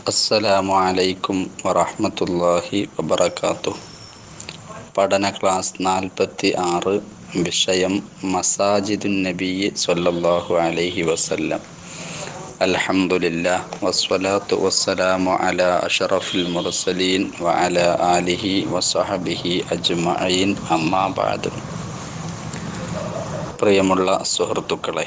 അസ്സലാമു അലൈക്കും വറഹ്മത്തുള്ളാഹി വബറകാതുഹു. പഠന ക്ലാസ് 46. വിഷയം മസാജിദുൻ നബിയ്യി സ്വല്ലല്ലാഹു അലൈഹി വസല്ലം. അൽഹംദുലില്ലാഹ് വസ്സലാത്തു വസ്സലാമു അലാ അഷ്റഫിൽ മുർസലീൻ വഅലാ ആലിഹി വസഹബിഹി അജ്മഈൻ. അമ്മാ ബഅദ്. പ്രിയമുള്ള സുഹൃത്തുക്കളെ,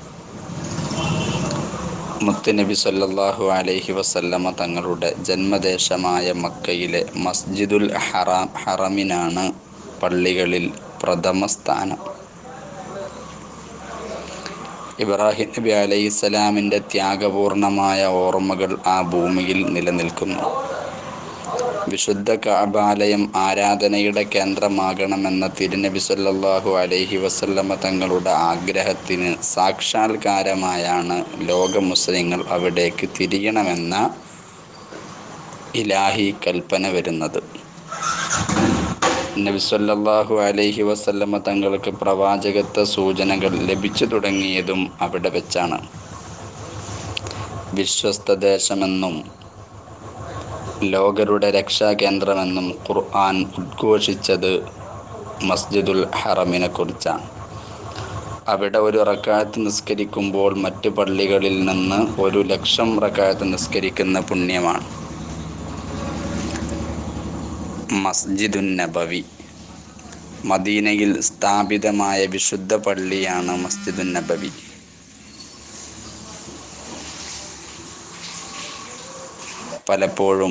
മുത്തുനബി സല്ലല്ലാഹു അലൈഹി വസല്ലമ തങ്ങളുടെ ജന്മദേശമായ മക്കയിലെ മസ്ജിദുൽ ഹറമിനാണ് പള്ളികളിൽ പ്രഥമ സ്ഥാനം. ഇബ്രാഹിം നബി അലൈഹിസ്സലാമിൻ്റെ ത്യാഗപൂർണമായ ഓർമ്മകൾ ആ ഭൂമിയിൽ നിലനിൽക്കുന്നു. വിശുദ്ധ കഅബാലയം ആരാധനയുടെ കേന്ദ്രമാകണമെന്ന തിരുനബി സല്ലല്ലാഹു അലൈഹി വസല്ലമ തങ്ങളുടെ ആഗ്രഹത്തിന് സാക്ഷാത്കാരമായാണ് ലോക മുസ്ലിങ്ങൾ അവിടേക്ക് തിരിയണമെന്ന ഇലാഹി കൽപ്പന വരുന്നത്. നബി സല്ലല്ലാഹു അലൈഹി വസല്ലമ തങ്ങൾക്ക് പ്രവാചകത്വ സൂചനകൾ ലഭിച്ചു തുടങ്ങിയതും അവിടെ വെച്ചാണ്. വിശ്വസ്ത ദേശമെന്നും ലോകരുടെ രക്ഷാകേന്ദ്രമെന്നും ഖുർആൻ ഉദ്ഘോഷിച്ചത് മസ്ജിദുൽ ഹറമിനെ കുറിച്ചാണ്. അവിടെ ഒരു റക്അത്ത് നിസ്കരിക്കുമ്പോൾ മറ്റ് പള്ളികളിൽ നിന്ന് 1,00,000 റക്അത്ത് നിസ്കരിക്കുന്ന പുണ്യമാണ്. മസ്ജിദുൻ നബവി, മദീനയിൽ സ്ഥാപിതമായ വിശുദ്ധ പള്ളിയാണ് മസ്ജിദുൻ നബവി. പലപ്പോഴും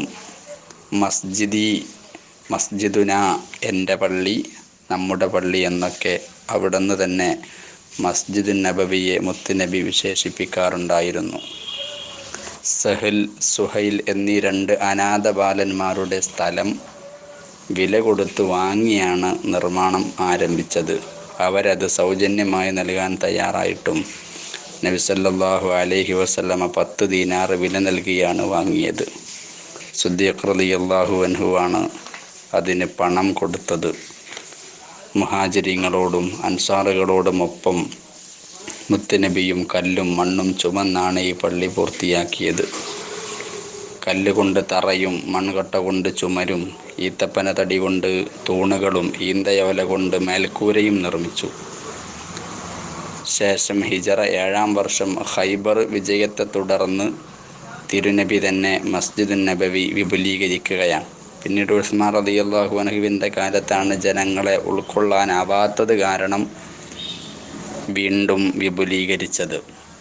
മസ്ജിദുന, എൻ്റെ പള്ളി, നമ്മുടെ പള്ളി എന്നൊക്കെ അവിടുന്ന് തന്നെ മസ്ജിദുൻ നബവിയെ മുത്തുനബി വിശേഷിപ്പിക്കാറുണ്ടായിരുന്നു. സഹൽ, സുഹൈൽ എന്നീ 2 അനാഥ ബാലന്മാരുടെ സ്ഥലം വില കൊടുത്ത് വാങ്ങിയാണ് നിർമ്മാണം ആരംഭിച്ചത്. അവരത് സൗജന്യമായി നൽകാൻ തയ്യാറായിട്ടും നബി സല്ലല്ലാഹു അലൈഹി വസല്ലമ 10 ദീനാർ വില നൽകിയാണ് വാങ്ങിയത്. സിദ്ദീഖ് റളിയല്ലാഹു അൻഹുവാണ് അതിന് പണം കൊടുത്തത്. മുഹാജിരീങ്ങളോടും അൻസാറുകളോടുമൊപ്പം മുത്തുനബിയും കല്ലും മണ്ണും ചുമന്നാണ് ഈ പള്ളി പൂർത്തിയാക്കിയത്. കല്ലുകൊണ്ട് തറയും മൺകട്ട കൊണ്ട് ചുമരും, ഈത്തപ്പന തടി കൊണ്ട് തൂണുകളും ഈന്തയോല കൊണ്ട് മേൽക്കൂരയും നിർമ്മിച്ചു. ശേഷം ഹിജറ 7-ാം വർഷം ഖൈബർ വിജയത്തെ തുടർന്ന് തിരുനബി തന്നെ മസ്ജിദുൻ നബവി വിപുലീകരിക്കുകയാണ്. പിന്നീട് ഉസ്മാൻ റളിയല്ലാഹു അൻഹുവിൻ്റെ കാലത്താണ് ജനങ്ങളെ ഉൾക്കൊള്ളാനാവാത്തത് കാരണം വീണ്ടും വിപുലീകരിച്ചത്.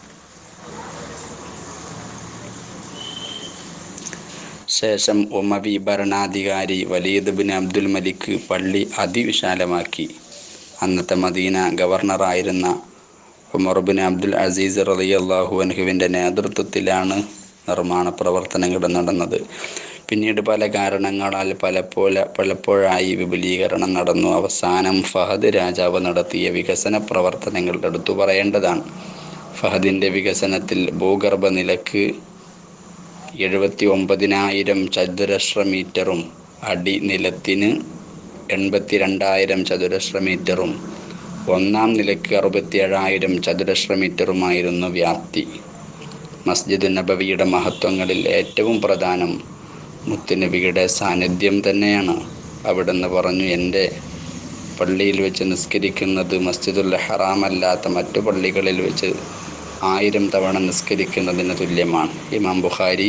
ശേഷം ഉമവി ഭരണാധികാരി വലീദ് ബിൻ അബ്ദുൽ മലിക് പള്ളി അതിവിശാലമാക്കി. അന്നത്തെ മദീന ഗവർണറായിരുന്ന ഉമർ ബിൻ അബ്ദുൽ അസീസ് റളിയല്ലാഹു അൻഹുവിൻ്റെ നേതൃത്വത്തിലാണ് നിർമ്മാണ പ്രവർത്തനങ്ങൾ നടന്നത്. പിന്നീട് പല കാരണങ്ങളാൽ പലപ്പോഴായി വിപുലീകരണം നടന്നു. അവസാനം ഫഹദ് രാജാവ് നടത്തിയ വികസന പ്രവർത്തനങ്ങൾ എടുത്തു പറയേണ്ടതാണ്. ഫഹദിൻ്റെ വികസനത്തിൽ ഭൂഗർഭ നിലക്ക് 79,000 ചതുരശ്ര മീറ്ററും അടിനിലത്തിന് 82,000 ചതുരശ്ര മീറ്ററും 1-ാം നിലയ്ക്ക് 67,000 ചതുരശ്ര മീറ്ററുമായിരുന്നു വ്യാപ്തി. മസ്ജിദുൻ നബവിയുടെ മഹത്വങ്ങളിൽ ഏറ്റവും പ്രധാനം മുത്തുനബിയുടെ സാന്നിധ്യം തന്നെയാണ്. അവിടുന്ന് പറഞ്ഞു, എൻ്റെ പള്ളിയിൽ വെച്ച് നിസ്കരിക്കുന്നത് മസ്ജിദുൽ ഹറാമല്ലാത്ത മറ്റു പള്ളികളിൽ വെച്ച് 1000 തവണ നിസ്കരിക്കുന്നതിന് തുല്യമാണ്. ഇമാം ബുഖാരി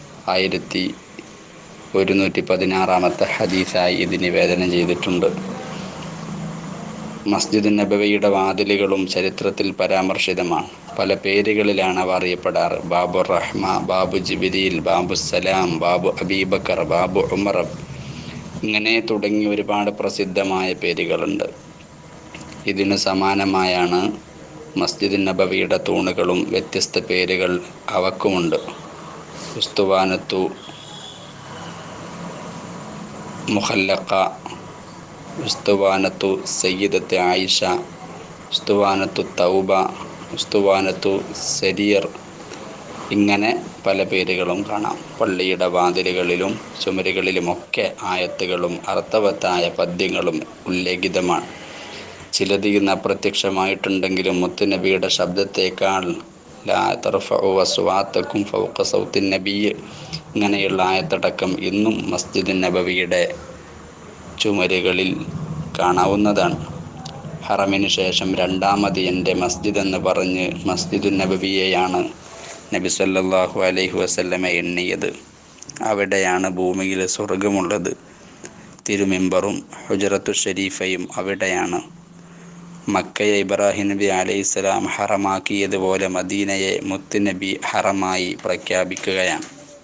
1116-ാമത്തെ ഹദീസായി ഇത് നിവേദനം ചെയ്തിട്ടുണ്ട്. മസ്ജിദുൻ നബവിയുടെ വാതിലുകളും ചരിത്രത്തിൽ പരാമർശിതമാണ്. പല പേരുകളിലാണ് അവ അറിയപ്പെടാറ്. ബാബു റഹ്മ, ബാബു ജിബ്രീൽ, ബാബു സലാം, ബാബു അബീബക്കർ, ബാബു ഉമർ, ഇങ്ങനെ തുടങ്ങി ഒരുപാട് പ്രസിദ്ധമായ പേരുകളുണ്ട്. ഇതിനു സമാനമായാണ് മസ്ജിദുൻ നബവിയുടെ തൂണുകളും. വ്യത്യസ്ത പേരുകൾ അവക്കുമുണ്ട്. ഉസ്തുവാനത്തു മുഖല്ലഖ, ഉസ്തുവാനത്തു സയ്യിദത്ത് ആയിഷ, ഉസ്തുവാനത്തു തൗബ, ഉസ്തുവാനത്തു സരീർ, ഇങ്ങനെ പല പേരുകളും കാണാം. പള്ളിയുടെ വാതിലുകളിലും ചുമരുകളിലുമൊക്കെ ആയത്തുകളും അർത്ഥവത്തായ പദ്യങ്ങളും ഉല്ലേഖിതമാണ്. ചിലത് ഇന്ന് അപ്രത്യക്ഷമായിട്ടുണ്ടെങ്കിലും മുത്തുനബിയുടെ ശബ്ദത്തേക്കാൾ ലാ തർഫഉ അസ്വാതക്കും ഫൗഖ സൗത്തിൻ നബിയ്യ്, ഇങ്ങനെയുള്ള ആയത്തടക്കം ഇന്നും മസ്ജിദ് നബവിയുടെ ചുമരുകളിൽ കാണാവുന്നതാണ്. ഹറമിന് ശേഷം രണ്ടാമത് എൻ്റെ മസ്ജിദ് എന്ന് പറഞ്ഞ് മസ്ജിദുൻ നബവിയെയാണ് നബി സല്ലല്ലാഹു അലൈഹി വസല്ലമ എണ്ണിയത്. അവിടെയാണ് ഭൂമിയിൽ സ്വർഗമുള്ളത്. തിരുമിമ്പറും ഹുജറത്തു ഷരീഫയും അവിടെയാണ്. മക്കയെ ഇബ്രാഹിം നബി അലൈഹിസ്സലാം ഹറമാക്കിയതുപോലെ മദീനയെ മുത്തുനബി ഹറമായി പ്രഖ്യാപിക്കുകയാണ്.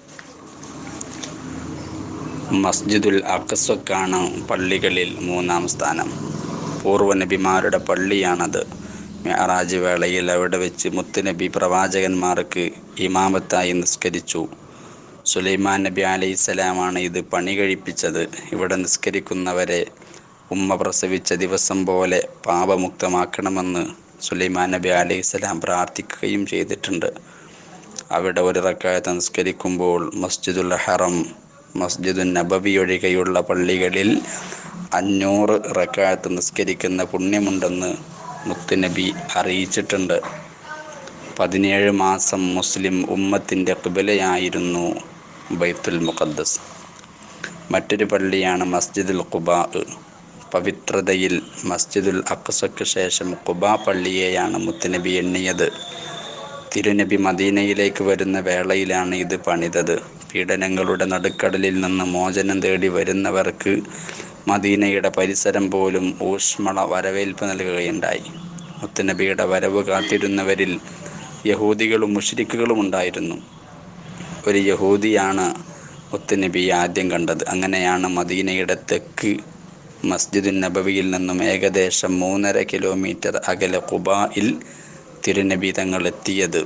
മസ്ജിദുൽ അഖ്സക്കാണ് പള്ളികളിൽ മൂന്നാം സ്ഥാനം. പൂർവ്വനബിമാരുടെ പള്ളിയാണത്. മിഅ്റാജ് വേളയിൽ അവിടെ വെച്ച് മുത്തുനബി പ്രവാചകന്മാർക്ക് ഇമാമത്തായി നിസ്കരിച്ചു. സുലൈമാൻ നബി അലൈഹിസ്സലാമാണ് ഇത് പണി കഴിപ്പിച്ചത്. ഇവിടെ നിസ്കരിക്കുന്നവരെ ഉമ്മ പ്രസവിച്ച ദിവസം പോലെ പാപമുക്തമാക്കണമെന്ന് സുലൈമാൻ നബി അലൈഹിസ്സലാം പ്രാർത്ഥിക്കുകയും ചെയ്തിട്ടുണ്ട്. അവിടെ ഒരു റക്അത്ത് നിസ്കരിക്കുമ്പോൾ മസ്ജിദുൽ ഹറം, മസ്ജിദുൻ നബവി ഒഴികെയുള്ള പള്ളികളിൽ 500 റക്അത്ത് നിസ്കരിക്കുന്ന പുണ്യമുണ്ടെന്ന് മുത്തുനബി അറിയിച്ചിട്ടുണ്ട്. 17 മാസം മുസ്ലിം ഉമ്മത്തിൻ്റെ ഖിബ്ലയായിരുന്നു ബൈത്തുൽ മുഖദ്ദസ്. മറ്റൊരു പള്ളിയാണ് മസ്ജിദുൽ ഖുബാ. പവിത്രതയിൽ മസ്ജിദുൽ അഖ്സയ്ക്ക് ശേഷം ഖുബാ പള്ളിയെയാണ് മുത്തുനബി എണ്ണിയത്. തിരുനബി മദീനയിലേക്ക് വരുന്ന വേളയിലാണ് ഇത് പണിതത്. പീഡനങ്ങളുടെ നടുക്കടലിൽ നിന്ന് മോചനം തേടി വരുന്നവർക്ക് മദീനയുടെ പരിസരം പോലും ഊഷ്മള വരവേൽപ്പ് നൽകുകയുണ്ടായി. മുത്തുനബിയുടെ വരവ് കാത്തിരുന്നവരിൽ യഹൂദികളും മുശ്രിക്കുകളും ഉണ്ടായിരുന്നു. ഒരു യഹൂദിയാണ് മുത്തുനബിയെ ആദ്യം കണ്ടത്. അങ്ങനെയാണ് മദീനയുടെ തെക്ക് മസ്ജിദുൻ നബവിയിൽ നിന്നും ഏകദേശം 3.5 കിലോമീറ്റർ അകലെ ഖുബായിൽ തിരുനബി തങ്ങൾ എത്തിയത്.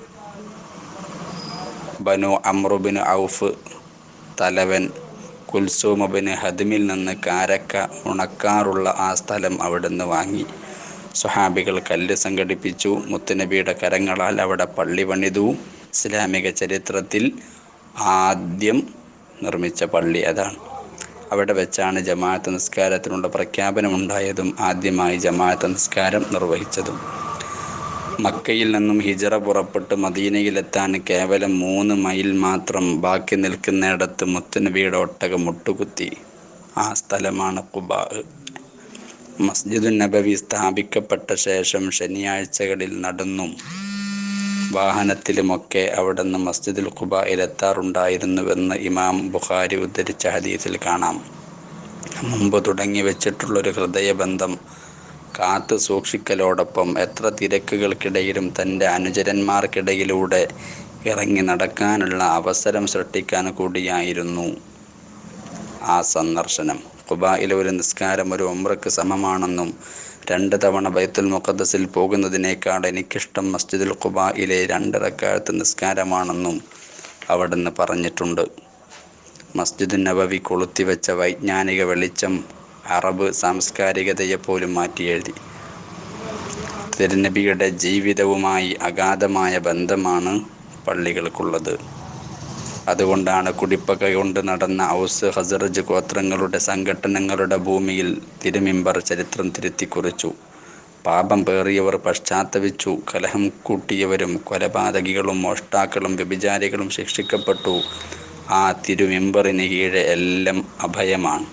ബനു അംറു ബിൻ ഔഫ് തലവൻ കുൽസൂം ബിൻ ഹദ്മിൽ നിന്ന് കാരക്ക ഉണക്കാറുള്ള ആ സ്ഥലം അവിടുന്ന് വാങ്ങി. സ്വഹാബികൾ കല്ല് സംഘടിപ്പിച്ചു. മുത്തുനബിയുടെ കരങ്ങളാൽ അവിടെ പള്ളി പണിതു. ഇസ്ലാമിക ചരിത്രത്തിൽ ആദ്യം നിർമ്മിച്ച പള്ളി അതാണ്. അവിടെ വെച്ചാണ് ജമാഅത്ത് നിസ്കാരത്തിനുള്ള പ്രഖ്യാപനമുണ്ടായതും ആദ്യമായി ജമാഅത്ത് നിസ്കാരം നിർവഹിച്ചതും. മക്കയിൽ നിന്നും ഹിജറ പുറപ്പെട്ട് മദീനയിലെത്താൻ കേവലം 3 മൈൽ മാത്രം ബാക്കി നിൽക്കുന്നിടത്ത് മുത്തുനബിയുടെ ഒട്ടകം മുട്ടുകുത്തി. ആ സ്ഥലമാണ് ഖുബാ. മസ്ജിദുൻ നബവി സ്ഥാപിക്കപ്പെട്ട ശേഷം ശനിയാഴ്ചകളിൽ നടന്നും വാഹനത്തിലുമൊക്കെ അവിടുന്ന് മസ്ജിദുൽ ഖുബായിലെത്താറുണ്ടായിരുന്നുവെന്ന് ഇമാം ബുഖാരി ഉദ്ധരിച്ച ഹദീസിൽ കാണാം. മുമ്പ് തുടങ്ങി വെച്ചിട്ടുള്ളൊരു ഹൃദയബന്ധം കാത്തു സൂക്ഷിക്കലോടൊപ്പം എത്ര തിരക്കുകൾക്കിടയിലും തൻ്റെ അനുചരന്മാർക്കിടയിലൂടെ ഇറങ്ങി നടക്കാനുള്ള അവസരം സൃഷ്ടിക്കാൻ കൂടിയായിരുന്നു ആ സന്ദർശനം. ഖുബായിലെ ഒരു നിസ്കാരം ഒരു ഉംറയ്ക്ക് സമമാണെന്നും 2 തവണ ബൈത്തുൽ മുഖദ്ദസിൽ പോകുന്നതിനേക്കാൾ എനിക്കിഷ്ടം മസ്ജിദുൽ ഖുബായിലെ 2 റക്അത്ത് നിസ്കാരമാണെന്നും അവിടുന്ന് പറഞ്ഞിട്ടുണ്ട്. മസ്ജിദുൻ നബവി കൊളുത്തിവെച്ച വൈജ്ഞാനിക വെളിച്ചം അറബ് സാംസ്കാരികതയെപ്പോലും മാറ്റിയെഴുതി. തിരുനബിയുടെ ജീവിതവുമായി അഗാധമായ ബന്ധമാണ് പള്ളികൾക്കുള്ളത്. അതുകൊണ്ടാണ് കുടിപ്പക കൊണ്ട് നടന്ന ഔസ് ഖസറജ് ഗോത്രങ്ങളുടെ സംഘട്ടനങ്ങളുടെ ഭൂമിയിൽ തിരുമിമ്പർ ചരിത്രം തിരുത്തിക്കുറിച്ചു. പാപം പേറിയവർ പശ്ചാത്തപിച്ചു. കലഹം കൂട്ടിയവരും കൊലപാതകികളും മോഷ്ടാക്കളും വ്യഭിചാരികളും ശിക്ഷിക്കപ്പെട്ടു. ആ തിരുമിമ്പറിന് കീഴെ എല്ലാം അഭയമാണ്.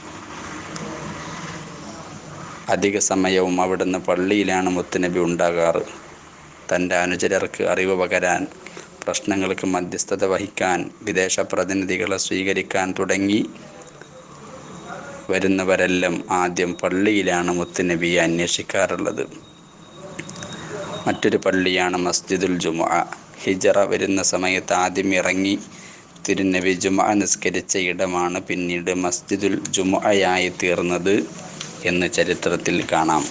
അധിക സമയവും അവിടുന്ന് പള്ളിയിലാണ് മുത്തുനബി ഉണ്ടാകാറ്. തൻ്റെ അനുചരർക്ക് അറിവ് പകരാൻ, പ്രശ്നങ്ങൾക്ക് മധ്യസ്ഥത വഹിക്കാൻ, വിദേശ പ്രതിനിധികളെ സ്വീകരിക്കാൻ തുടങ്ങി വരുന്നവരെല്ലാം ആദ്യം പള്ളിയിലാണ് മുത്തുനബിയെ അന്വേഷിക്കാറുള്ളത്. മറ്റൊരു പള്ളിയാണ് മസ്ജിദുൽ ജുമുഅ. ഹിജറ വരുന്ന സമയത്ത് ആദ്യം ഇറങ്ങി തിരുനബി ജുമുഅ നിസ്കരിച്ച ഇടമാണ് പിന്നീട് മസ്ജിദുൽ ജുമുഅയായി തീർന്നത് എന്ന് ചരിത്രത്തിൽ കാണാം.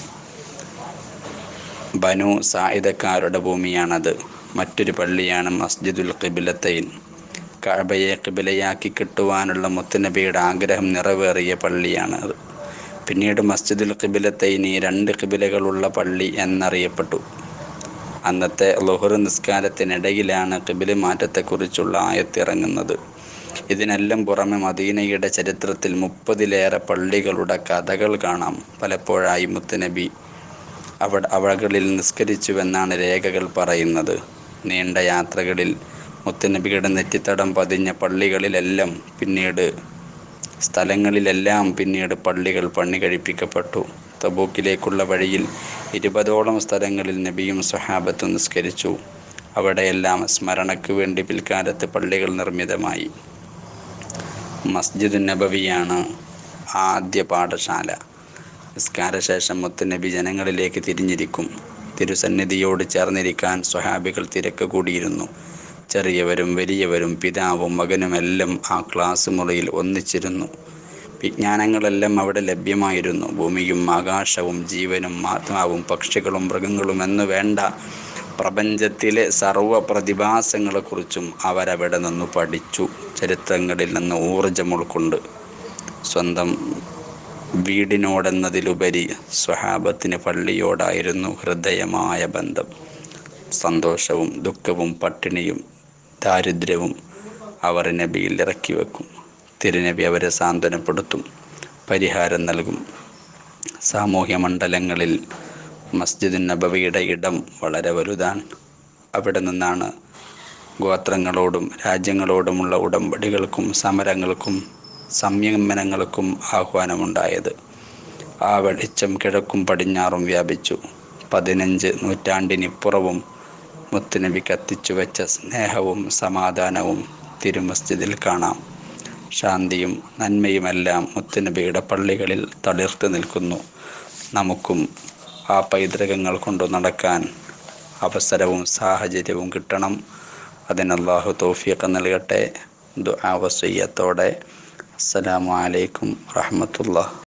ബനു സായിദക്കാരുടെ ഭൂമിയാണത്. മറ്റൊരു പള്ളിയാണ് മസ്ജിദുൽ ഖിബ്ലത്തൈൻ. കഅബയെ ഖിബ്ലയാക്കി കിട്ടുവാനുള്ള മുത്തുനബിയുടെ ആഗ്രഹം നിറവേറിയ പള്ളിയാണത്. പിന്നീട് മസ്ജിദുൽ ഖിബ്ലത്തൈനി 2 ഖിബ്ലകളുള്ള പള്ളി എന്നറിയപ്പെട്ടു. അന്നത്തെ ളുഹർ നിസ്കാരത്തിനിടയിലാണ് ഖിബ്ല മാറ്റത്തെക്കുറിച്ചുള്ള ആയത്തിറങ്ങുന്നത്. ഇതിനെല്ലാം പുറമെ മദീനയുടെ ചരിത്രത്തിൽ 30-ലേറെ പള്ളികളുടെ കഥകൾ കാണാം. പലപ്പോഴായി മുത്തുനബി അവകളിൽ നിസ്കരിച്ചുവെന്നാണ് രേഖകൾ പറയുന്നത്. നീണ്ട യാത്രകളിൽ മുത്തുനബിയുടെ നെറ്റിത്തടം പതിഞ്ഞ സ്ഥലങ്ങളിലെല്ലാം പിന്നീട് പള്ളികൾ പണി കഴിപ്പിക്കപ്പെട്ടു. തബൂക്കിലേക്കുള്ള വഴിയിൽ 20ഓളം സ്ഥലങ്ങളിൽ നബിയും സ്വഹാബത്തും നിസ്കരിച്ചു. അവിടെയെല്ലാം സ്മരണയ്ക്ക് വേണ്ടി പിൽക്കാലത്ത് പള്ളികൾ നിർമ്മിതമായി. മസ്ജിദ് നബവിയാണ് ആദ്യ പാഠശാല. നിസ്കാരശേഷം മുത്തുനബി ജനങ്ങളിലേക്ക് തിരിഞ്ഞിരിക്കും. തിരുസന്നിധിയോട് ചേർന്നിരിക്കാൻ സ്വഹാബികൾ തിരക്ക് കൂടിയിരുന്നു. ചെറിയവരും വലിയവരും പിതാവും മകനുമെല്ലാം ആ ക്ലാസ് മുറിയിൽ ഒന്നിച്ചിരുന്നു. വിജ്ഞാനങ്ങളെല്ലാം അവിടെ ലഭ്യമായിരുന്നു. ഭൂമിയും ആകാശവും ജീവനും ആത്മാവും പക്ഷികളും മൃഗങ്ങളും എന്നു വേണ്ട പ്രപഞ്ചത്തിലെ സർവ്വ പ്രതിഭാസങ്ങളെക്കുറിച്ചും അവരവിടെ നിന്ന് പഠിച്ചു. ചരിത്രങ്ങളിൽ നിന്ന് ഊർജം ഉൾക്കൊണ്ട് സ്വന്തം വീടിനോടെന്നതിലുപരി സ്വഹാബത്തിന് പള്ളിയോടായിരുന്നു ഹൃദയമായ ബന്ധം. സന്തോഷവും ദുഃഖവും പട്ടിണിയും ദാരിദ്ര്യവും അവർ നബിയിൽ ഇറക്കി വെക്കും. തിരുനബി അവരെ സാന്ത്വനപ്പെടുത്തും, പരിഹാരം നൽകും. സാമൂഹ്യ മണ്ഡലങ്ങളിൽ മസ്ജിദ് നബവിയുടെ ഇടം വളരെ വലുതാണ്. അവിടെ നിന്നാണ് ഗോത്രങ്ങളോടും രാജ്യങ്ങളോടുമുള്ള ഉടമ്പടികൾക്കും സമരങ്ങൾക്കും സംയമനങ്ങൾക്കും ആഹ്വാനമുണ്ടായത്. ആ വെളിച്ചം കിഴക്കും പടിഞ്ഞാറും വ്യാപിച്ചു. 15 നൂറ്റാണ്ടിനിപ്പുറവും മുത്തുനബി കത്തിച്ചു വെച്ച സ്നേഹവും സമാധാനവും തിരുമസ്ജിദിൽ കാണാം. ശാന്തിയും നന്മയുമെല്ലാം മുത്തുനബിയുടെ പള്ളികളിൽ തളിർത്ത് നിൽക്കുന്നു. നമുക്കും ആ പൈതൃകങ്ങൾ കൊണ്ടു നടക്കാൻ അവസരവും സാഹചര്യവും കിട്ടണം. അതിന് അല്ലാഹു തൗഫീഖ് നൽകട്ടെ. ദുആ വസിയ്യത്തോടെ അസ്സലാമു അലൈക്കും റഹ്മത്തുള്ളാഹി.